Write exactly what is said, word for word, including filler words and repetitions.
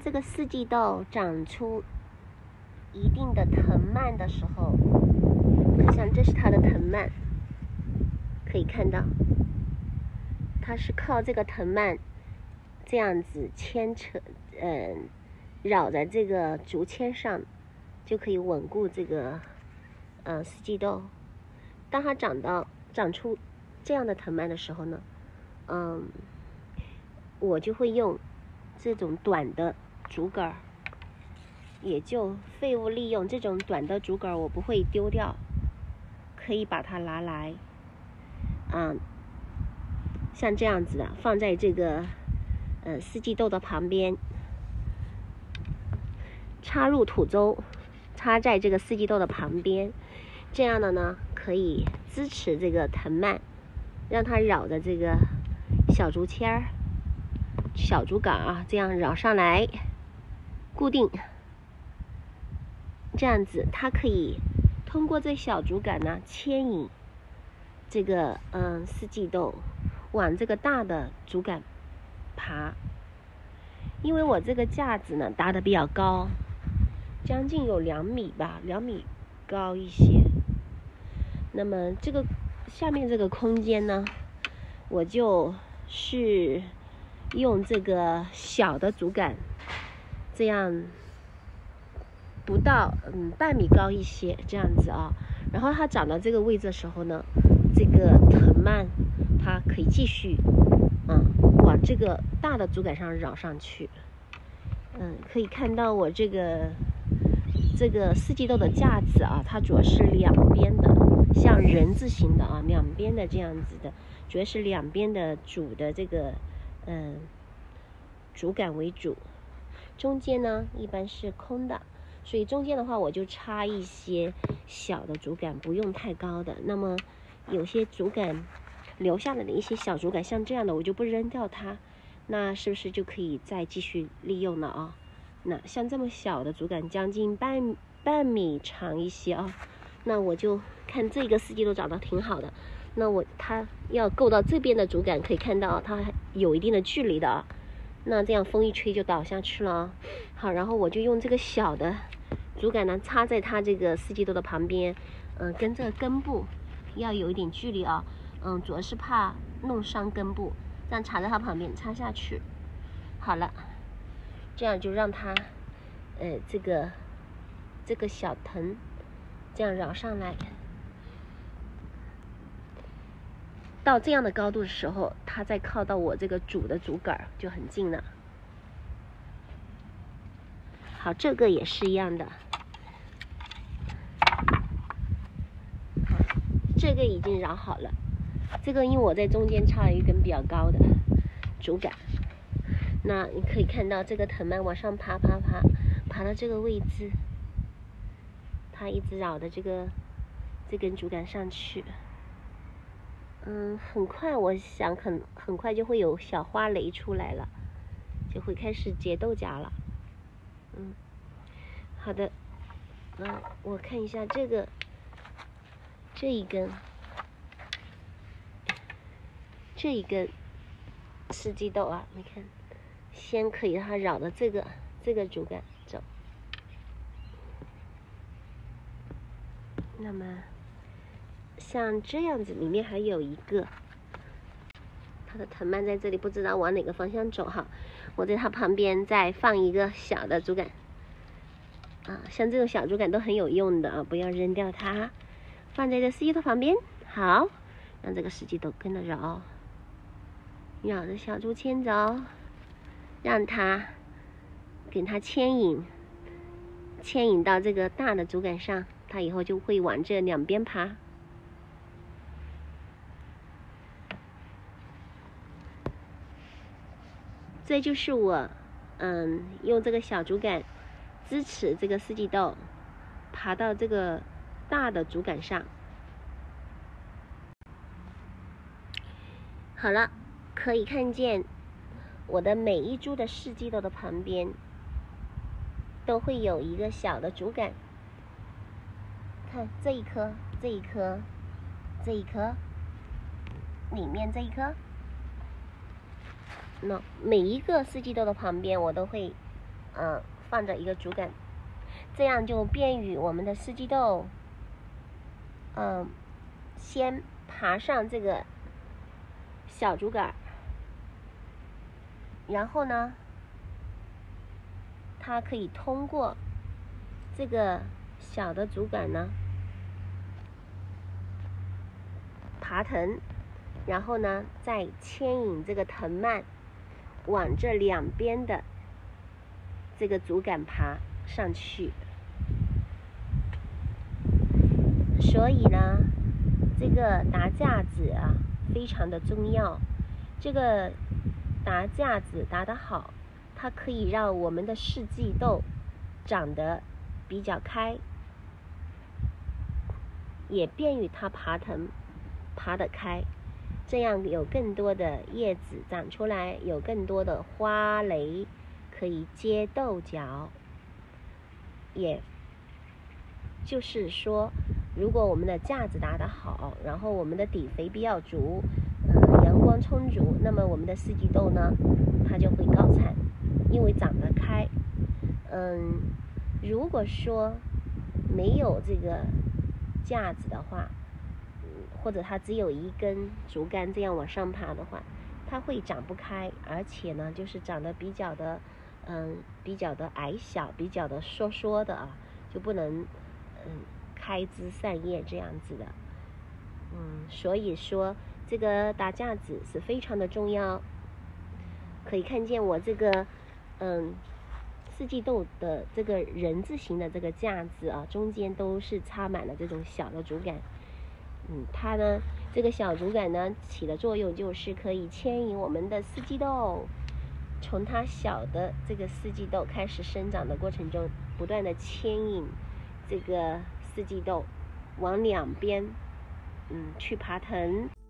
这个四季豆长出一定的藤蔓的时候，像这是它的藤蔓，可以看到，它是靠这个藤蔓这样子牵扯，嗯，绕在这个竹签上，就可以稳固这个，呃，四季豆。当它长到长出这样的藤蔓的时候呢，嗯，我就会用这种短的竹竿，也就废物利用。这种短的竹竿我不会丢掉，可以把它拿来，嗯，像这样子的放在这个呃四季豆的旁边，插入土周，插在这个四季豆的旁边，这样的呢可以支持这个藤蔓，让它绕着这个小竹签儿、小竹竿啊，这样绕上来，固定。这样子，它可以通过这小竹竿呢牵引这个嗯四季豆往这个大的竹竿爬。因为我这个架子呢搭的比较高，将近有两米吧，两米高一些。那么这个下面这个空间呢，我就是用这个小的竹竿，这样不到嗯半米高一些，这样子啊。然后它长到这个位置的时候呢，这个藤蔓它可以继续嗯往这个大的竹竿上绕上去。嗯，可以看到我这个这个四季豆的架子啊，它主要是两边的，像人字形的啊，两边的这样子的，主要是两边的主的这个嗯竹竿为主，中间呢一般是空的，所以中间的话我就插一些小的竹竿，不用太高的。那么有些竹竿留下来的一些小竹竿，像这样的我就不扔掉它，那是不是就可以再继续利用了啊？那像这么小的竹竿，将近半半米长一些啊，那我就看这个四季豆长得挺好的，那我它要够到这边的竹竿，可以看到它有一定的距离的啊，那这样风一吹就倒下去了。好，然后我就用这个小的竹竿呢插在它这个四季豆的旁边，嗯、呃，跟这个根部要有一点距离啊，嗯，主要是怕弄伤根部，这样插在它旁边插下去。好了，这样就让它，呃，这个这个小藤这样绕上来，到这样的高度的时候，它再靠到我这个主的竹竿就很近了。好，这个也是一样的。好，这个已经绕好了。这个因为我在中间插了一根比较高的竹竿，那你可以看到这个藤蔓往上爬爬爬，爬到这个位置，它一直绕的这个这根竹竿上去。嗯，很快我想很很快就会有小花蕾出来了，就会开始结豆荚了。嗯，好的，那我看一下这个这一根这一根四季豆啊，你看，先可以让它绕着这个这个竹竿走。那么像这样子，里面还有一个，它的藤蔓在这里，不知道往哪个方向走哈。我在它旁边再放一个小的竹竿，啊，像这种小竹竿都很有用的啊，不要扔掉它，放在这四季豆旁边。好，让这个四季豆跟着绕，绕着小竹签走，让它给它牵引，牵引到这个大的竹竿上，它以后就会往这两边爬。这就是我，嗯，用这个小竹竿支持这个四季豆爬到这个大的竹竿上。好了，可以看见我的每一株的四季豆的旁边都会有一个小的竹竿。看这一颗，这一颗，这一颗，里面这一颗。那每一个四季豆的旁边，我都会嗯，放着一个主杆，这样就便于我们的四季豆，嗯，先爬上这个小竹杆，然后呢，它可以通过这个小的竹杆呢爬藤，然后呢再牵引这个藤蔓往这两边的这个竹杆爬上去。所以呢，这个搭架子啊非常的重要。这个搭架子搭得好，它可以让我们的四季豆长得比较开，也便于它爬藤爬得开，这样有更多的叶子长出来，有更多的花蕾可以结豆角。也就是说，如果我们的架子搭得好，然后我们的底肥比较足，嗯，阳光充足，那么我们的四季豆呢，它就会高产，因为长得开。嗯，如果说没有这个架子的话，或者它只有一根竹竿这样往上爬的话，它会长不开，而且呢，就是长得比较的，嗯，比较的矮小，比较的缩缩的啊，就不能，嗯，开枝散叶这样子的。嗯，所以说这个搭架子是非常的重要。可以看见我这个，嗯，四季豆的这个人字形的这个架子啊，中间都是插满了这种小的竹竿。嗯，它呢，这个小竹竿呢，起的作用就是可以牵引我们的四季豆，从它小的这个四季豆开始生长的过程中，不断的牵引这个四季豆往两边，嗯，去爬藤。